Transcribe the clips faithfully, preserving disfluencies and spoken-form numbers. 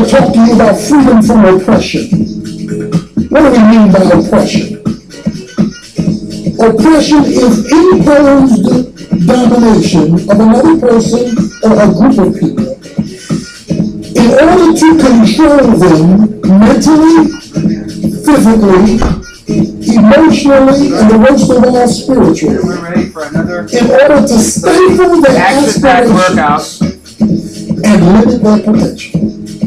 to talk to you about freedom from oppression. What do we mean by oppression? Oppression is imposed domination of another person or a group of people in order to control them mentally, physically, emotionally, and the worst of all, spiritually, in order to stifle their aspirations and limit their potential.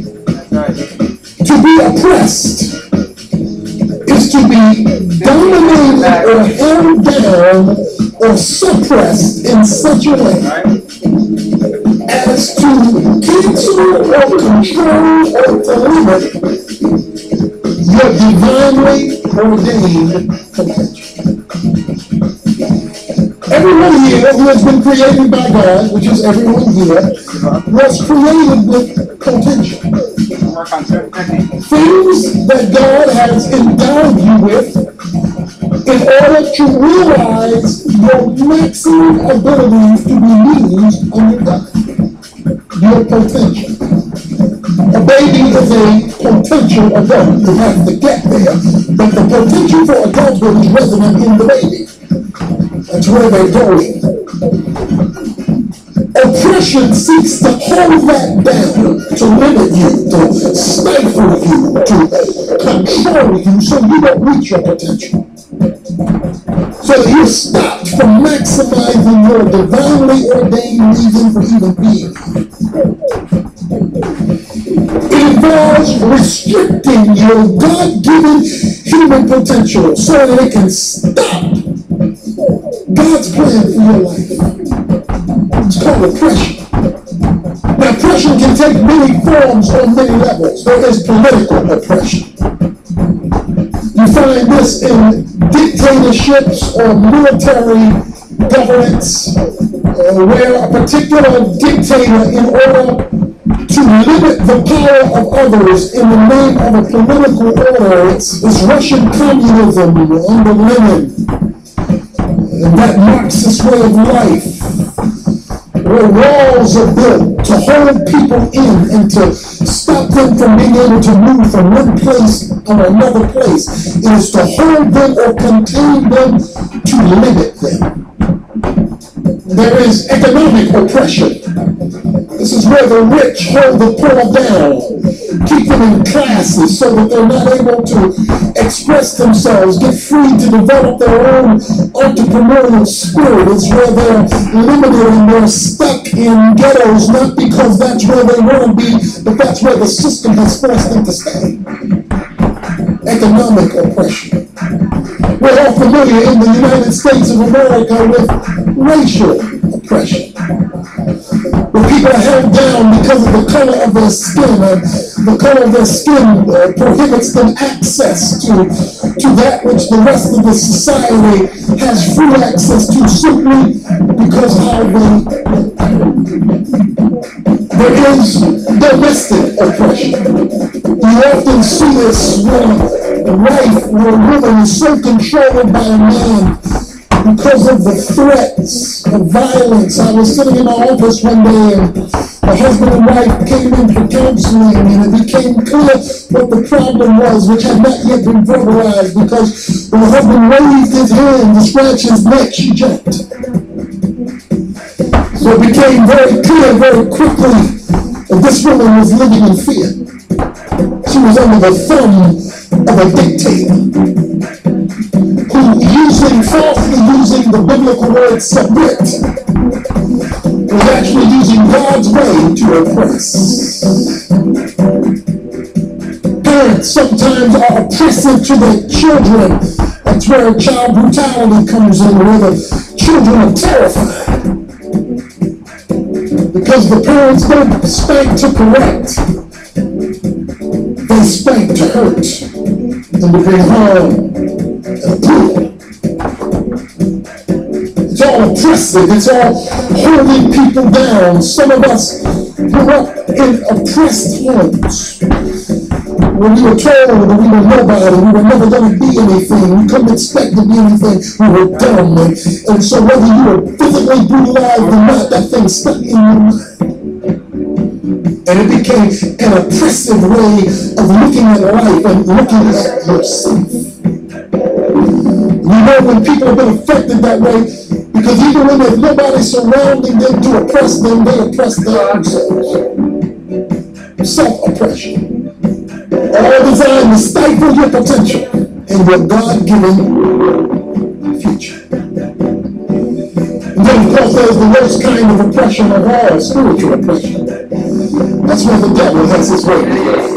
To be oppressed is to be dominated or held down or suppressed in such a way as to cancel or control or to limit your divinely ordained potential. Everyone here who has been created by God, which is everyone here, was created with potential. Things that God has endowed you with in order to realize your maximum abilities to be used on your God. Your potential. A baby is a potential adult. You have to get there. But the potential for adulthood is resident in the baby. That's where they're going. Oppression seeks to hold that down, to limit you, to stifle you, to control you so you don't reach your potential. So that you're stopped from maximizing your divinely ordained reason for even being. It involves restricting your God-given human potential so that it can stop God's plan for your life. It's called oppression. Now, oppression can take many forms on many levels. There is political oppression. You find this in dictatorships or military governments uh, where a particular dictator, in order to limit the power of others in the name of a political order, it's, it's Russian communism under Lenin, and that Marxist way of life, where walls are built to hold people in and to stop them from being able to move from one place or another place. It is to hold them or contain them, to limit them. There is economic oppression. This is where the rich hold the poor down, keep them in classes so that they're not able to express themselves, get free to develop their own entrepreneurial spirit. It's where they're limited and they're stuck in ghettos, not because that's where they want to be, but that's where the system has forced them to stay. Economic oppression. We're all familiar in the United States of America with racial oppression, where people are held down because of the color of their skin, and the color of their skin uh, prohibits them access to, to that which the rest of the society has free access to simply because how they look. There is domestic oppression. You often see this when a wife or a woman is so controlled by a man because of the threats of violence. I was sitting in my office one day and the husband and wife came in for counseling, and it became clear what the problem was, which had not yet been verbalized, because when the husband raised his hand to scratch his neck, she jumped. So it became very clear very quickly that this woman was living in fear. She was under the thumb of a dictator who, using falsely using the biblical word submit, was actually using God's way to oppress. Parents sometimes are oppressive to their children. That's where child brutality comes in, where the children are terrified because the parents don't spank to correct. They spank to hurt and to bring harm and brutal. It's all oppressive. It's all holding people down. Some of us grew up in oppressed homes. When we were told that we were nobody, we were never going to be anything, we couldn't expect to be anything, we were dumb. And, and so whether you were physically brutalized or not, that thing stuck in your mind. And it became an oppressive way of looking at life and looking at yourself. You know, when people have been affected that way, because even when there's nobody surrounding them to oppress them, they oppress themselves. Self-oppression. All designed to stifle your potential and your God-given future. And then, of course, there's the worst kind of oppression of all, spiritual oppression. That's where the devil has his way.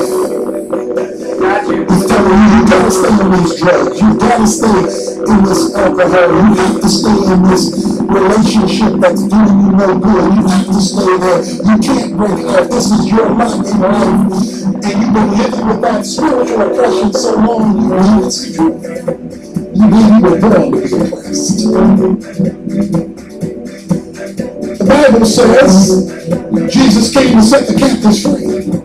He's telling you, you gotta stay on these drugs. You gotta stay in this alcohol. You have to stay in this relationship that's doing you no good. You have to stay there. You can't break out. This is your life in life. And you've been living with that spiritual oppression so long, you know it's true. You mean you were born to be oppressed. The Bible says Jesus came to set the captives free.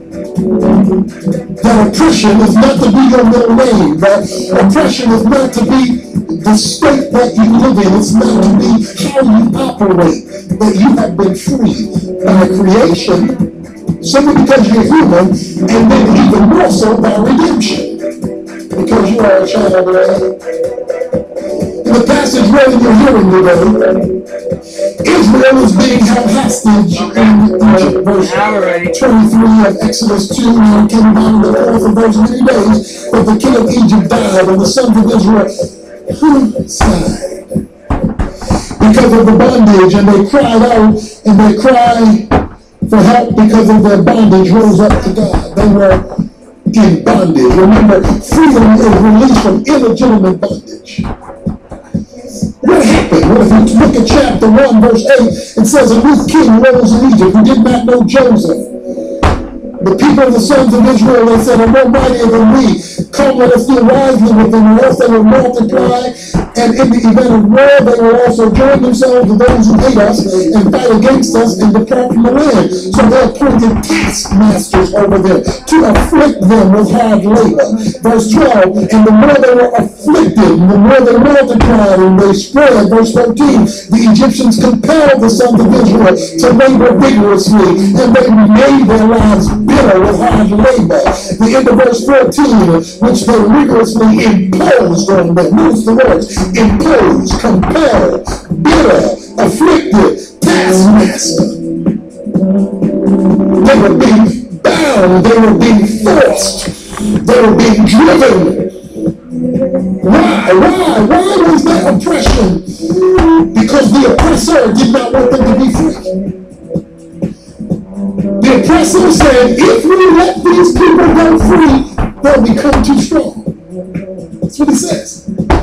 That oppression is not to be your middle name. That oppression is not to be the state that you live in. It's not to be how you operate. That you have been freed by creation, simply because you're human, and then even more so by redemption, because you are a child of God. In the passage where you're hearing today, Israel is being held hostage in Egypt, verse twenty-three of Exodus two, and came down to the fourth of those many days, but the king of Egypt died, and the sons of Israel sighed because of the bondage, and they cried out, and they cried for help because of their bondage rose up to God. They were in bondage. Remember, freedom is released from illegitimate bondage. What happened? Well, if you look at chapter one, verse eight, it says, a new king rose in Egypt who did not know Joseph. The people of the sons of Israel, they said, are no mightier than we. Come, let us deal wisely with them, or else they will multiply. And in the event of war, they will also join themselves to those who hate us and fight against us and depart from the land. So they appointed taskmasters over them to afflict them with hard labor. Verse twelve, and the more they were afflicted, the more they multiplied and they spread. Verse thirteen, the Egyptians compelled the sons of Israel to labor vigorously, and they made their lives bitter with hard labor. The end of verse fourteen, which they rigorously imposed on them. Notice the words. Impose, compel, bitter, afflicted, taskmaster. They were being bound, they were being forced, they were being driven. Why? Why? Why was that oppression? Because the oppressor did not want them to be free. The oppressor said, if we let these people go free, they'll become too strong. That's what he says.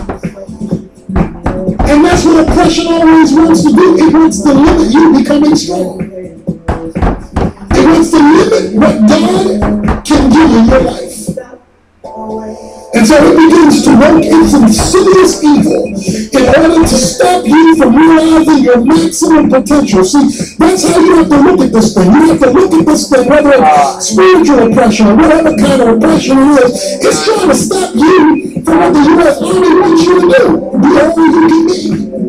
And that's what oppression always wants to do. It wants to limit you becoming strong. It wants to limit what God can do in your life. And so it begins to work its insidious evil in order to stop you from realizing your maximum potential. See, that's how you have to look at this thing. You have to look at this thing, whether it's spiritual oppression or whatever kind of oppression it is. It's trying to stop you from what the U S Army wants you to do. Be all you can be.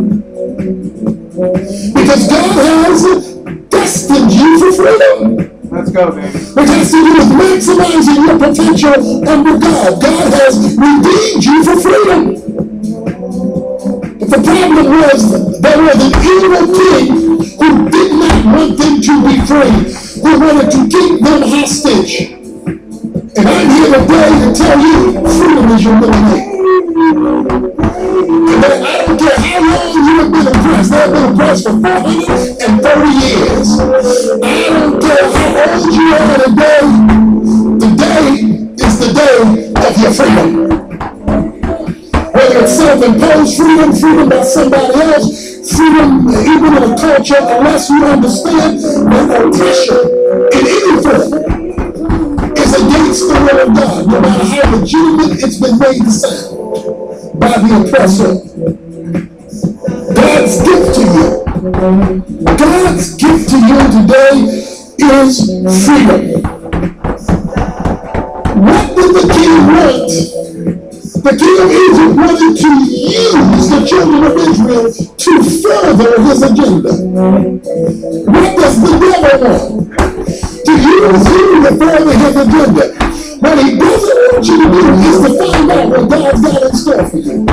Because God has destined you for freedom. Let's go, baby. Which has to do with maximizing your potential under God. God has redeemed you for freedom. But the problem was there was an evil king who did not want them to be free, who wanted to keep them hostage. And I'm here today to tell you, freedom is your middle name. And I don't care how long you have been oppressed. They have been oppressed for four hundred thirty years. I don't care how old you are today. Today is the day of your freedom. Whether it's self-imposed freedom, freedom by somebody else, freedom even in a culture, unless you understand that oppression in any form is against the will of God, no matter how legitimate it's been made to sound by the oppressor. God's gift to you, God's gift to you today is freedom. What did the king want? The king of Egypt wanted to use the children of Israel to further his agenda. What does the devil want? to use you to further his agenda. What he doesn't want you to do is to find out what God's got in store for you.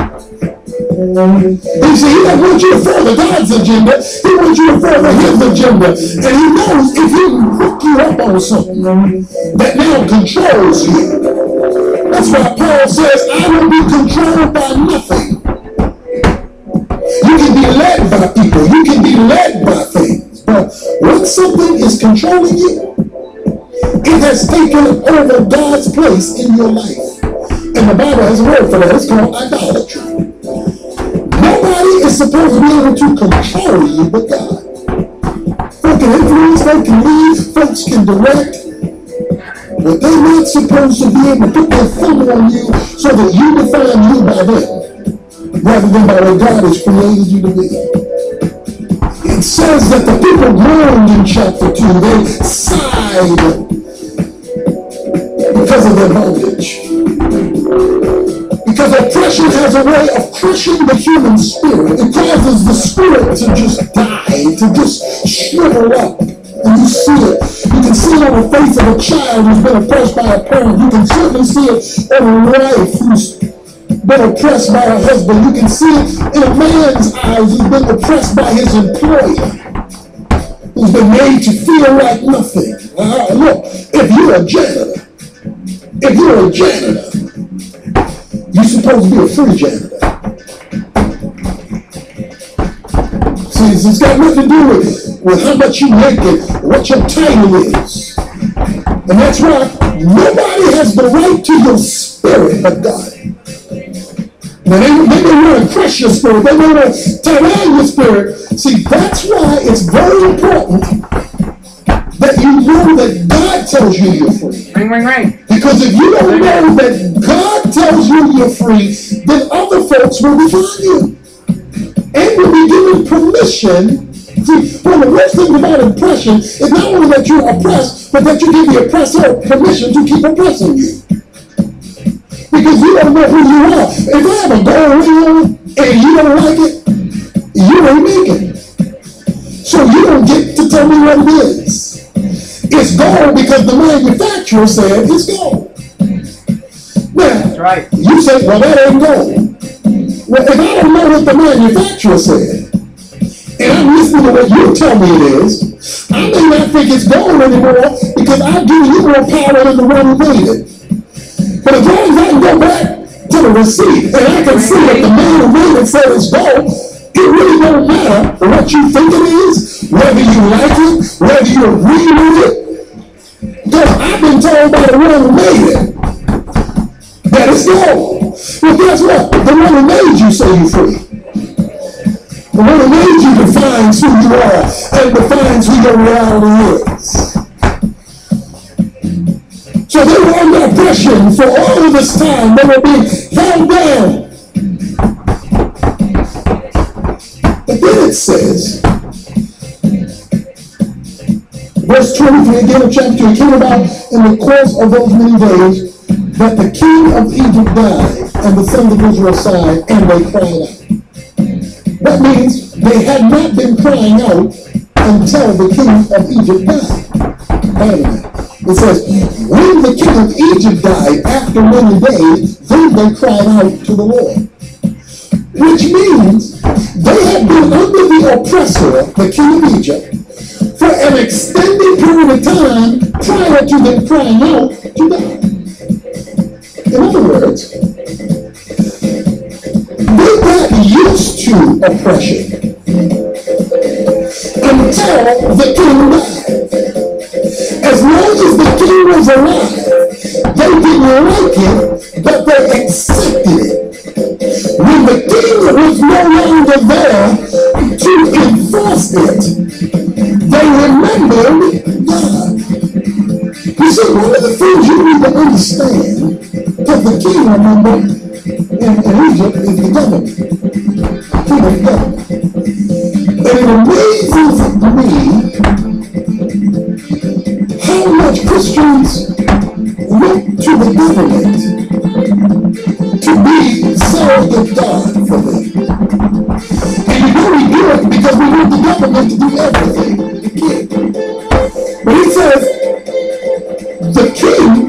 He said he doesn't want you to further God's agenda. He wants you to further his agenda. And he knows if he can hook you up on something that now controls you. That's why Paul says, I will be controlled by nothing. You can be led by people. You can be led by things. But when something is controlling you, it has taken over God's place in your life. And the Bible has a word for that. It's called idolatry. Nobody is supposed to be able to control you but God. Folks can influence, folks can lead, folks can direct. But they're not supposed to be able to put their thumb on you so that you define you by them, rather than by what God has created you to be. It says that the people groaned in chapter two. They sighed because of their bondage. Because oppression has a way of crushing the human spirit. It causes the spirit to just die, to just shrivel up. And you see it. You can see it on the face of a child who's been oppressed by a parent. You can certainly see it on a wife who's been oppressed by her husband. You can see it in a man's eyes who's been oppressed by his employer, who's been made to feel like nothing. Uh, look, if you're a janitor, if you're a janitor, you're supposed to be a free janitor. See, it's got nothing to do with, with how much you make and what your title is. And that's why nobody has the right to your spirit but God. Now, they, they may want to crush your spirit. They may want to tear down your spirit. See, that's why it's very important that you know that God tells you you're free. Ring, ring, ring. Because if you don't know that God tells you you're free, then other folks will define you and will be given permission. See, one of the worst things about oppression is not only that you're oppressed, but that you give the oppressor permission to keep oppressing you. Because you don't know who you are. If I have a gold ring on and you don't like it, you ain't making it. So you don't get to tell me what it is. It's gold because the manufacturer said it's gold. Now, that's right. You say, well, that ain't gold. Well, if I don't know what the manufacturer said, and I'm listening to what you tell me it is, I may not think it's gold anymore because I've given you more power than the one who made it. But as long as I can go back to the receipt and I can see that the man who made it said it's gold, it really don't matter what you think it is, whether you like it, whether you agree with it. Because I've been told by the one who made it that it's gold. Well, guess what? The one who made you say you're free. The one who made you defines who you are and defines who your reality is. So they were under oppression for all of this time. They were being held down. But then it says, verse twenty-three again of chapter two, it came about in the course of those many days that the king of Egypt died, and the sons of Israel sighed, and they cried out. That means they had not been crying out until the king of Egypt died. It says, when the king of Egypt died, after many days, then they cried out to the Lord. Which means they had been under the oppressor, the king of Egypt, for an extended period of time prior to them crying out to God. In other words, they got used to oppression until the king died. As long as the king was alive, they didn't like it, but they accepted it. When the king was no longer there to enforce it, they remembered God. You see, one of the things you need to understand, because the king, remember, in, in Egypt is the government. King of government. And it amazes me how much Christians look to the government to be surrogate God for them. And you know we do it because we want the government to do everything. It can't. But he says,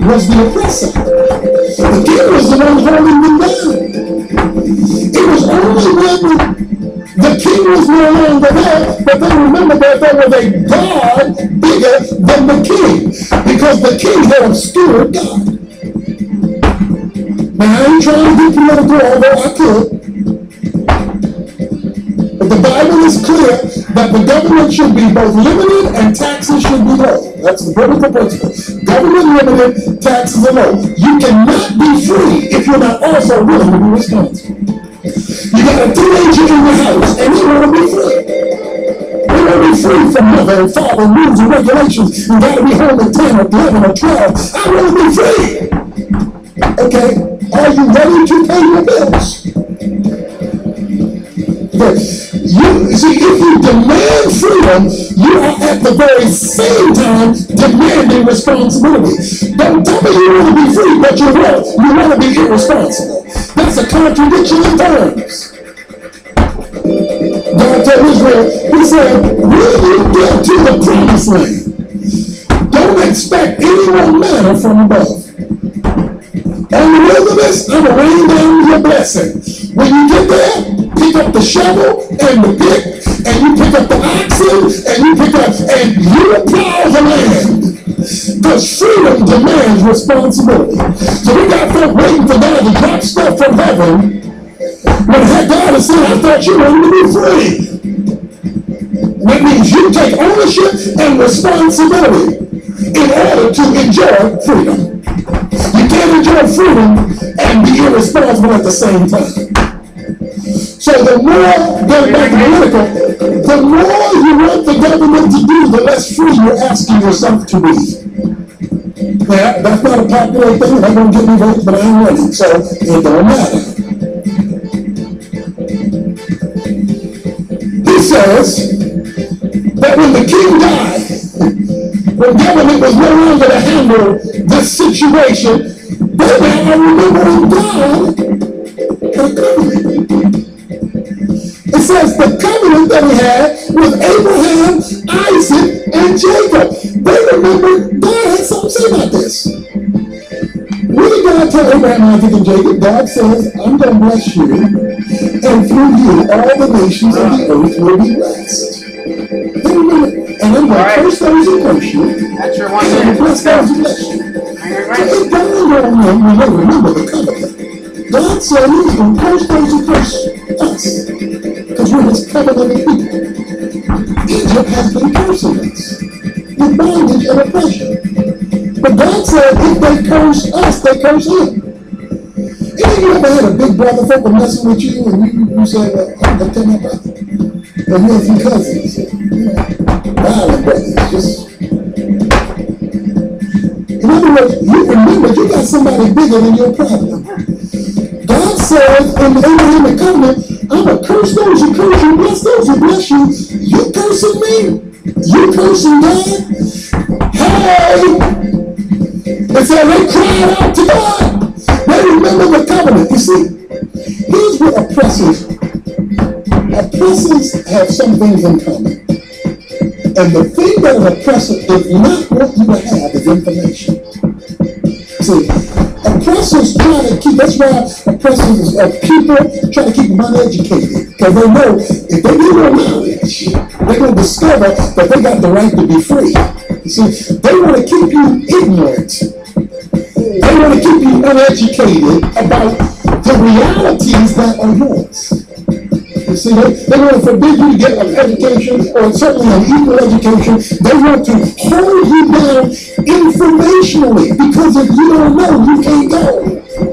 was the oppressor. The king was the one holding them down. It was only when the king was no longer there but they remembered that there was a God bigger than the king, because the king had obscured God. Now, I ain't trying to be political, although I could. But the Bible is clear that the government should be both limited and taxes should be low. That's the biblical principle. Government limited, taxes are low. You cannot be free if you're not also willing to be responsible. You got a teenager in your house and they want to be free. They want to be free from mother and father, rules and regulations. You got to be home at ten or eleven or twelve. I want to be free. Okay, are you ready to pay your bills? You see, if you demand freedom, you are at the very same time demanding responsibility. Don't tell me you want to be free, but you want you want to be irresponsible. That's a contradiction in terms. God told Israel, he said, when you get to the promised land, don't expect any more manna from above. On the wilderness, I'm going to rain down your blessing. When you get there, pick up the shovel and the pick, and you pick up the oxen, and you pick up, and you plow the land. Because freedom demands responsibility. So we got folk waiting for God to drop stuff from heaven, when God has said, I thought you wanted to be free. That means you take ownership and responsibility in order to enjoy freedom. You can't enjoy freedom and be irresponsible at the same time. So the more, going back to political, the more you want the government to do, the less free you're asking yourself to be. Now, that's not a popular thing. They're going to give me votes, but I ain't running, so it don't matter. He says that when the king died, when government was no longer to handle this situation, they now are remembering God and covenant. It says the covenant that he had with Abraham, Isaac, and Jacob. They remember God had something to say about this. What did God tell Abraham, Isaac, and Jacob? God says, I'm going to bless you, and through you all the nations of the earth will be blessed. They remember, and I'm going to curse those who curse you, That's your one and bless those who bless you. So it dawned on them when they remember the covenant. God said he was going to curse those who curse us, because we're his covenant people. Egypt has been cursing us with bondage and oppression. But God said if they curse us, they curse him. Any of you ever had a big brother folk were messing with you and you, you said, well, I'm going to tell my brother. And you have some cousins, you know, violent brothers, just... In other words, you remember you got somebody bigger than your problem. God says in the Abrahamic covenant, I'm going to curse those who curse you, bless those who bless you. You cursing me? You cursing God? Hey! And so they cried out to God. They remember the covenant. You see, here's what oppressors, oppressors have some things in common. And the thing that an oppressor does not want you to have is information. See, oppressors try to keep, that's why oppressors of people try to keep them uneducated. Because they know if they get more knowledge, they're going to discover that they got the right to be free. You see, they want to keep you ignorant. They want to keep you uneducated about the realities that are yours. You see, they, they want to forbid you to get an education, or certainly an equal education. They want to hold you down informationally, because if you don't know, you can't go.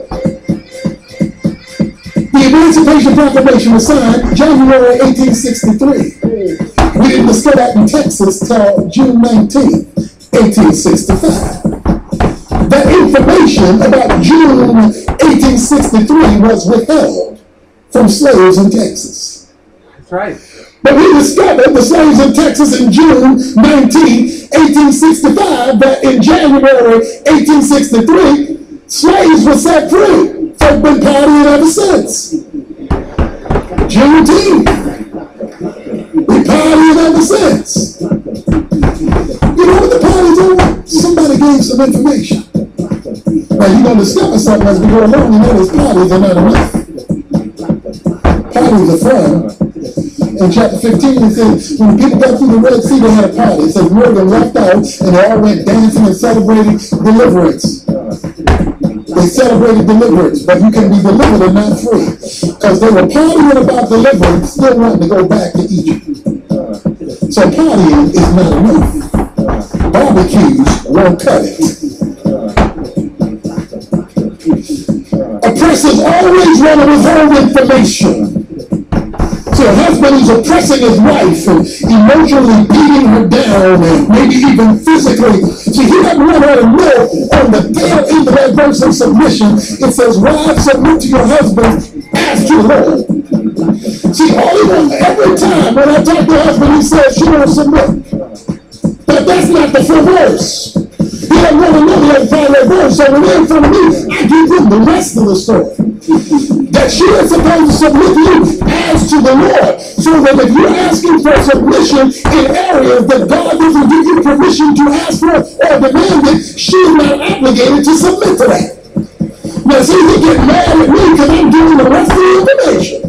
The Emancipation Proclamation was signed January eighteen sixty-three. We didn't discover that in Texas till June nineteenth, eighteen sixty-five. That information about June eighteen sixty-three was withheld from slaves in Texas. That's right. But we discovered the slaves in Texas in June nineteenth, eighteen sixty-five, that in January eighteen sixty-three, slaves were set free. Folk been partying ever since. Juneteenth. We partying ever since. You know what the party's over? Somebody gave some information. Now you're going to discover something as we go along, and that is parties are not enough. Parties are fun. In chapter fifteen, it says, when the people got through the Red Sea, they had a party. It says, more than left out, and they all went dancing and celebrating deliverance. They celebrated deliverance, but you can be delivered and not free. Because they were partying about deliverance, still wanting to go back to Egypt. So partying is not enough. Barbecues won't cut it. Oppressors always want to withhold information. So a husband is oppressing his wife and emotionally beating her down and maybe even physically. See, he doesn't want her to know on the tail end of that verse of submission. It says, wives, submit to your husbands as to the Lord. See, all he wants, every time when I talk to her husband, he says, she won't submit. But that's not the full verse. He doesn't want to know the other part of that verse. So when they're in front of me, I give him the rest of the story. That she is supposed to submit to you as to the Lord. So that if you're asking for submission in areas that God doesn't give you permission to ask for or demand it, she is not obligated to submit to that. Now see, you get mad at me because I'm giving the rest of the information.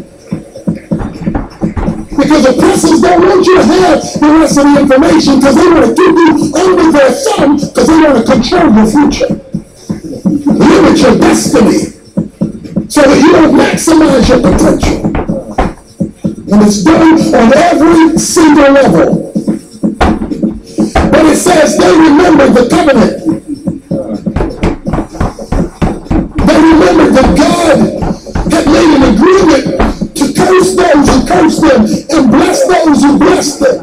Because oppressors don't want you to have the rest of the information because they want to keep you under their thumb because they want to control your future. Limit your destiny so that you don't maximize your potential. And it's done on every single level. But it says they remembered the covenant. They remembered that God had made an agreement to curse those who cursed them and bless those who blessed them.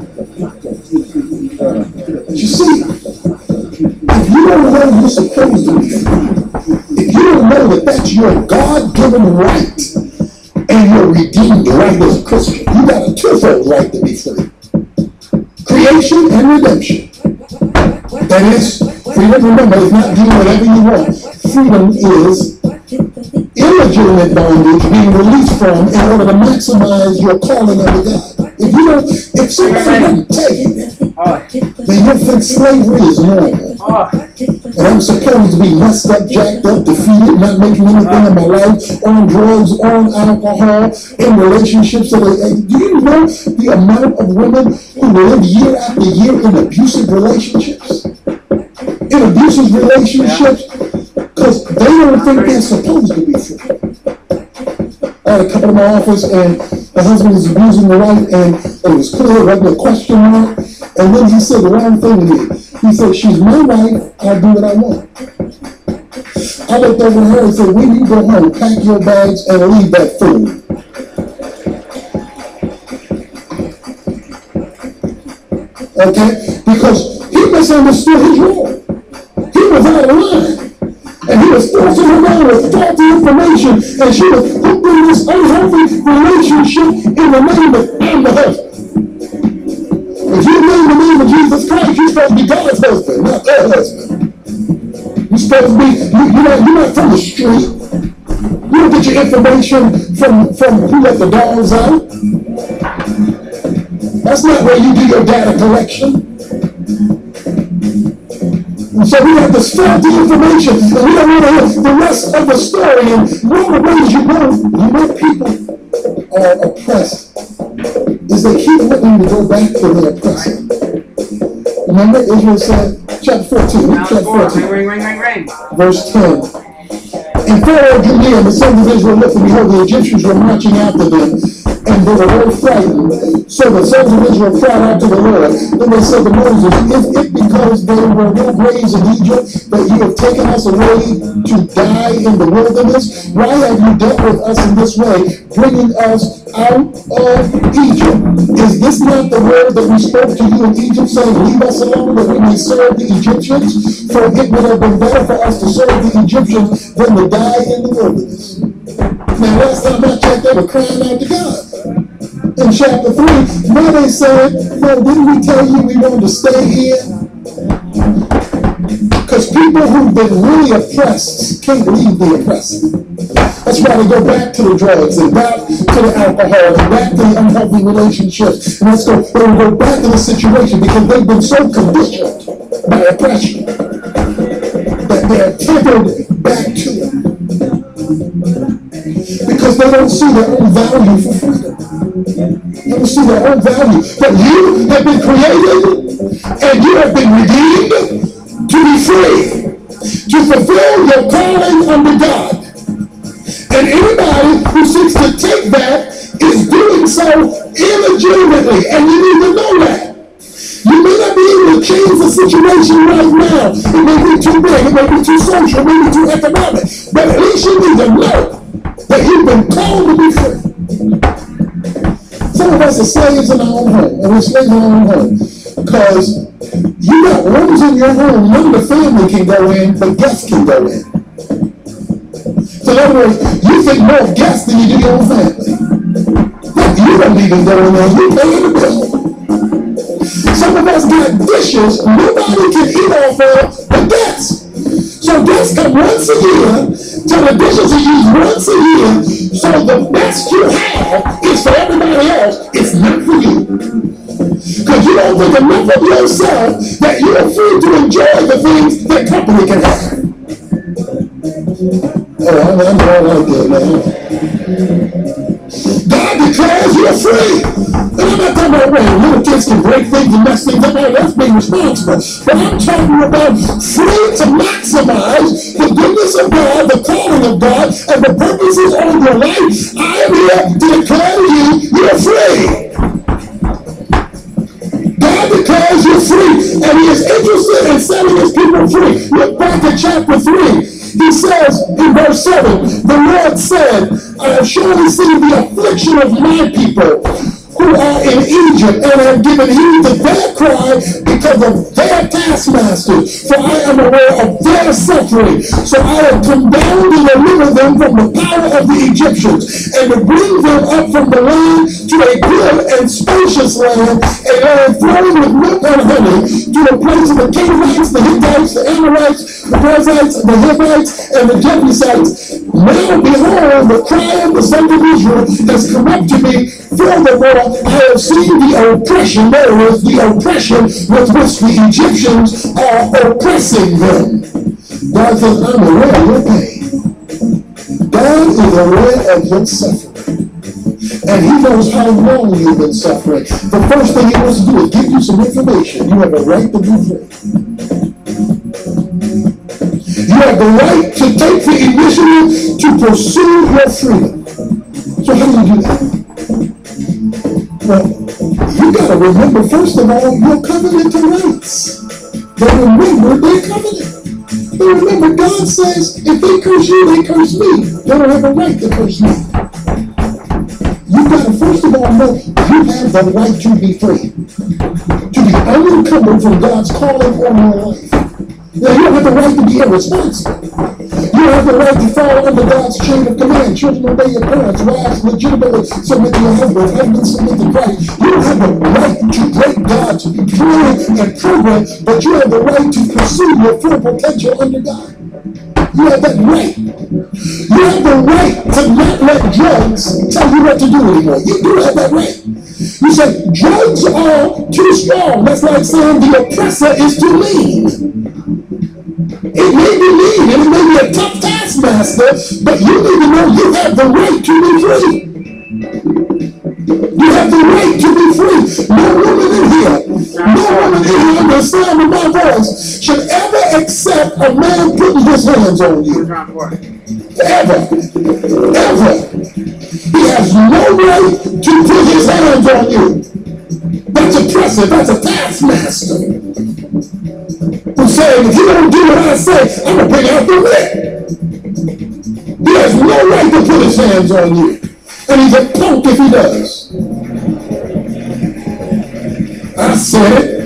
You see, if you don't know you're supposed to be free, if you don't know that that's your God-given right and your redeemed right as a Christian, you got a twofold right to be free. Creation and redemption. That is, freedom, remember, is not doing whatever you want. Freedom is illegitimate bondage being released from in order to maximize your calling under God. If you don't, if somebody doesn't tell you that, then you think slavery is normal. And I'm supposed to be messed up, jacked up, defeated, not making anything in my life, on drugs, on alcohol, in relationships. So they, do you know the amount of women who live year after year in abusive relationships? In abusive relationships? Because they don't think they're supposed to be free. I had a couple in my office, and the husband was abusing the wife, and it was clear, it wasn't a question mark. And then he said the wrong thing to me. He said, she's my wife, I'll do what I want. I looked over at her and said, when you go home, pack your bags and leave that food. Okay? Because he misunderstood his role. He was out of line. And he was forcing her down with faulty information, and she was hooked in this unhealthy relationship in the name of I'm the husband. If you name the name of Jesus Christ, you're supposed to be God's husband, not their husband. You're supposed to be, you, you're, not, you're not from the street. You don't get your information from, from who let the dogs out. That's not where you do your data collection. And so we have this faulty information, and we don't want to hear the rest of the story. And one of the ways you know, you know people are oppressed is they keep looking to go back to the oppressor. Remember, Israel said, chapter fourteen, chapter fourteen, ring, ring, ring, ring. Verse ten. And Pharaoh drew near, and the sons of Israel looked, and behold, the Egyptians were marching after them, and they were very frightened. So the sons of Israel cried out to the Lord. Then they said to Moses, is it because there were no graves in Egypt that you have taken us away to die in the wilderness? Why have you dealt with us in this way, bringing us out of Egypt? Is this not the word that we spoke to you in Egypt, saying, leave us alone that we may serve the Egyptians? For it would have been better for us to serve the Egyptians than to die in the wilderness. Now, last time I checked, they were crying out to God. In chapter three, now they said, no, didn't we tell you we wanted to stay here? Because people who've been really oppressed can't leave the oppressor. That's why they go back to the drugs and back to the alcohol and back to the unhealthy relationships. And let's go, they will go back to the situation because they've been so conditioned by oppression that they're tempered back to it. Because they don't see their own value for freedom. They don't see their own value. But you have been created and you have been redeemed to be free, to fulfill your calling under God. And anybody who seeks to take that is doing so illegitimately, and you need to know that. You may not be able to change the situation right now. It may be too big, it may be too social, it may be too economic, but at least you need to know that you've been called to be free. Some of us are slaves in our own home, and we're slaves in our own home because you got rooms in your home, none of the family can go in, but guests can go in. So in other words, you think more of guests than you do your own family. You don't even go in there, you pay the bill. Some of us got dishes nobody can eat off of but guests. So guests come once a year, so the dishes are used once a year, so the best you have is for everybody else, it's not for you. Because you don't think enough of yourself that you are free to enjoy the things that company can have. Oh, I'm, I'm all right there, man. God declares you're free. And I'm not talking about when little kids can break things and mess things up. That's being responsible. But I'm talking about free to maximize the goodness of God, the calling of God, and the purposes of your life. I am here to declare to you, you're free. God declares you're free, and He is interested in setting His people free. Look back at chapter three. He says in verse seven, the Lord said, I have surely seen the affliction of my people who are in Egypt, and have given heed to their cry because of their taskmasters. For I am aware of their suffering. So I have come down to deliver them from the power of the Egyptians, and to bring them up from the land to a good and spacious land, and land flowing with milk and honey, to the place of the Canaanites, the Hittites, the Amorites, the Perizzites, the Hivites, and the Jebusites. Now behold, the cry of the sons of Israel has come up to me. Furthermore, I have seen the oppression, there is the oppression with which the Egyptians are oppressing them. God says, I'm aware of your pain. God is aware of your suffering. And He knows how long you've been suffering. The first thing He wants to do is give you some information. You have a right to be free. You have the right to take the initiative to pursue your freedom. So how do you do that? Well, you got to remember, first of all, your covenantal rights. They remember their covenant. But remember, God says, if they curse you, they curse me. They don't have a right to curse me. You got to, first of all, know you have the right to be free. To be unencumbered from God's calling on your life. Now, you don't have the right to be irresponsible. You have the right to fall under God's chain of command. Children, obey your parents. Wives, legitimately submit to your husband. Husbands, submit to Christ. You don't have the right to break God's plan and program, but you have the right to pursue your full potential under God. You have that right. You have the right to not let drugs tell you what to do anymore. You do have that right. You say, drugs are too strong. That's like saying the oppressor is too lean. It may be mean, and it may be a tough taskmaster, but you need to know you have the right to be free. You have the right to be free. No woman in here, no woman in here under the sound of my voice should ever accept a man putting his hands on you. Ever. Ever. He has no right to put his hands on you. That's oppressive. That's a taskmaster. Who's saying, if you don't do what I say, I'm going to bring out the whip. He has no right to put his hands on you. And he's a punk if he does. I said it.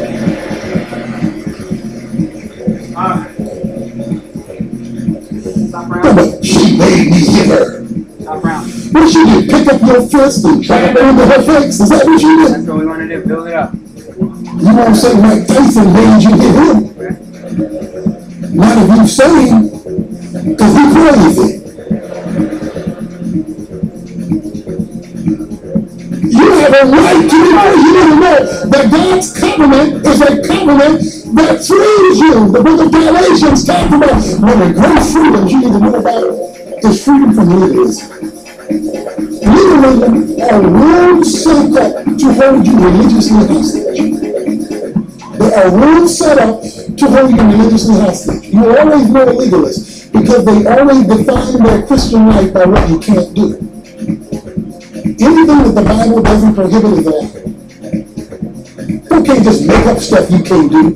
But she made me hit her. What she did? Pick up your fist and try to over her face? Is that what she did? That's what we want to do. Build it up. You won't say Mike Tyson made you hit him. Not if you say him, because he crazy. You have a right to be free. You need to know that God's covenant is a covenant covenant that frees you. The book of Galatians talks about one of the great freedoms you need to know about is freedom from legalism. Legalism are rules set up to hold you religiously hostage. There are rules set up to hold you religiously hostage. You always know a legalist because they always define their Christian life by what you can't do. Anything that the Bible doesn't prohibit is allowed. You can't just make up stuff you can't do.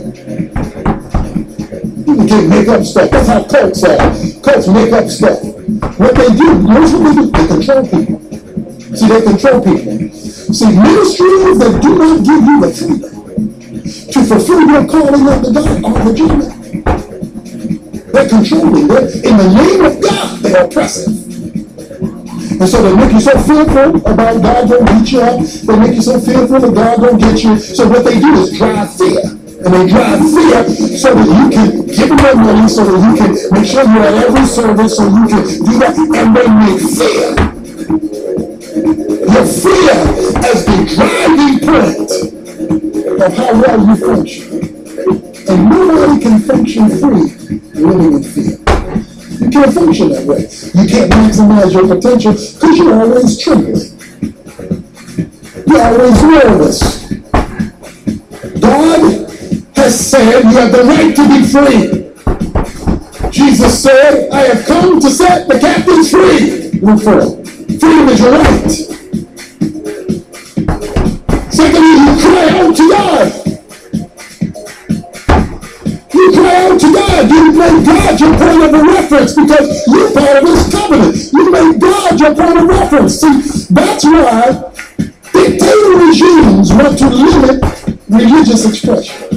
You can't make up stuff. That's how cults are. Cults make up stuff. What they do, notice what they do, they control people. See, they control people. See, ministries that do not give you the freedom to fulfill your calling unto God are legitimate. They're controlling. They're, in the name of God, they're oppressive. And so they make you so fearful about God don't beat you up. They make you so fearful that God don't get you. So what they do is drive fear. And they drive fear so that you can give them their money, so that you can make sure you're at every service, so you can do that. And they make fear. Your fear as the driving point of how well you function. And nobody can function free living in fear. You can't function that way. You can't maximize your potential because you're always trembling. You're always nervous. God has said you have the right to be free. Jesus said, I have come to set the captives free. Luke four. Freedom is your right. Secondly, you cry out to God. You cry out to God. You make God your point of reference because you're part of His covenant. You make God your point of reference. See, that's why dictator regimes want to limit religious expression.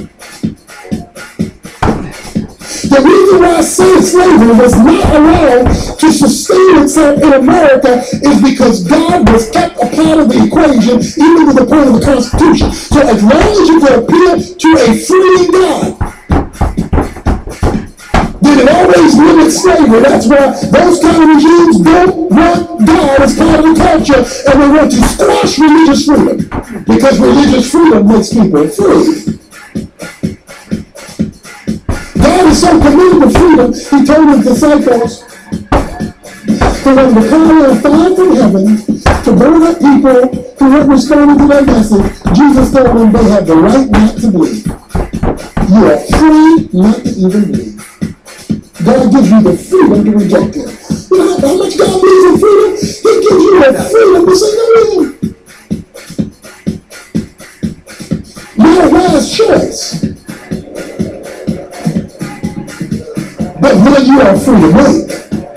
The reason why slave slavery was not allowed to sustain itself in America is because God was kept a part of the equation, even to the point of the Constitution. So as long as you can appeal to a free God, then it always limits slavery. That's why those kind of regimes don't want God as part of the culture, and they want to squash religious freedom because religious freedom makes people free. God is so committed to freedom, He told His disciples to when the call of fire from heaven to burn up people who weren't responding to their message, Jesus told them they have the right not to believe. You are free not to even believe. God gives you the freedom to reject Him. You know how much God believes in freedom? He gives you the freedom to say no to Him. Not a wise choice. But when you are free to make.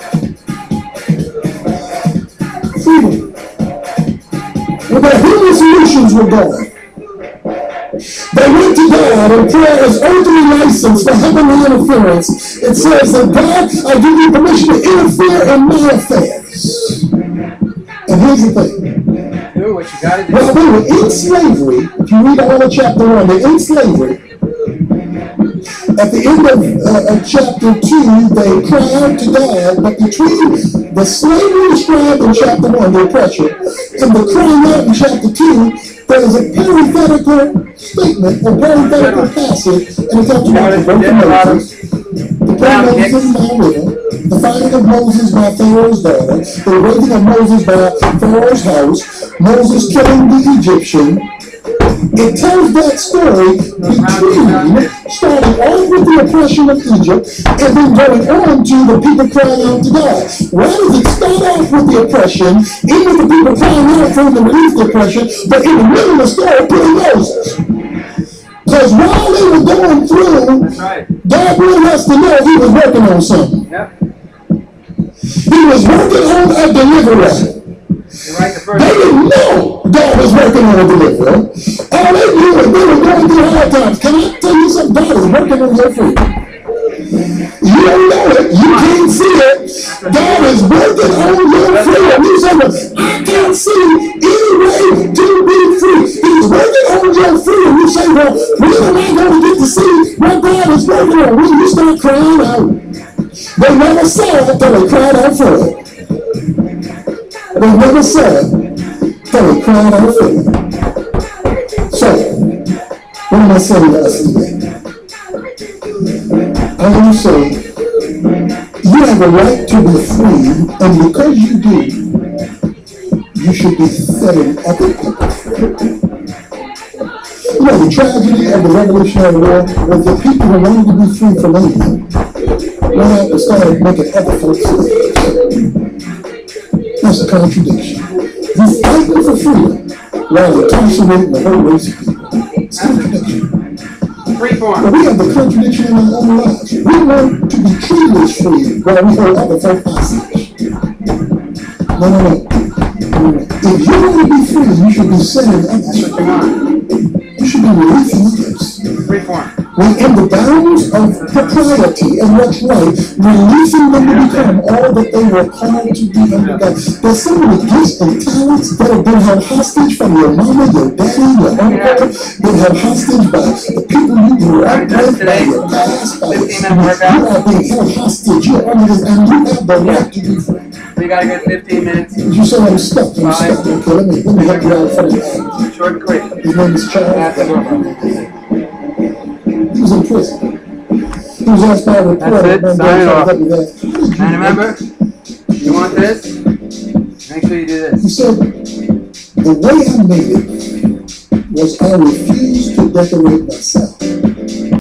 Freedom. When the human solutions were gone, they went to God and prayer is earthly license for heavenly interference. It says that God, I give you permission to interfere in my affairs. And here's the thing. Do what you gotta do. Well, they were in slavery. If you read all of chapter one, they're in slavery. At the end of, uh, of chapter two, they cry out to God, but between the slavery described in chapter one, the oppression, and the crying out in chapter two, there is a parenthetical statement, a parenthetical passage, and it talks about the birth of Moses, the plague of Moses in the river, the finding of Moses by Pharaoh's daughter, the raising of Moses by Pharaoh's house, Moses killing the Egyptian. It tells that story between starting off with the oppression of Egypt and then going on to the people crying out to God. Why does it start off with the oppression, even the people crying out for him to release the oppression, but in the middle of the story, putting Moses? Because while they were going through, God wanted us to know He was working on something. He was working on a deliverer. Right, the they didn't know God was working on a deliverer. All they knew was they were going through hard times. Can I tell you something? God is working on your freedom. You don't know it. You can't see it. God is working on your freedom. You say, well, I can't see any way to be free. He's working on your freedom. You say, well, when am I going to get to see what God is working on? When you start crying out. They never saw it until they cried out for it. They never said that they cried out for it. So, What am I saying to us today? I want to say, you have a right to be free, and because you do, you should be setting other people free. You know, the tragedy of the Revolutionary War was that people who wanted to be free from anything went out and started making other folks slaves. That's a contradiction. You fighting for freedom while incarcerating the whole race of people. It's a contradiction. Freeform. But we have the contradiction in our own lives. We want to be treated as free while we hold other folk hostage. No, no, no. If you want to be free, you should be setting others free. You should be releasing others. Freeform. When in the bounds of propriety and what's right, releasing them to become all that they were called to be under God. There's so many gifts and talents that have been held hostage from your mama, your daddy, your uncle, been held hostage by the people you grew up with, by your past, by your, you are being held hostage. You're under this, and you have the right to be free. We got a good fifteen minutes. You say I'm stuck. I'm Five. stuck. Okay, let me let me help you out for that. Short and quick. His name is Charles. That's the door. He was in prison. He was asked by a reporter. That's it. Sign it off. How did you And remember, you want this? Make sure you do He this. said, the way I made it was I refused to decorate myself.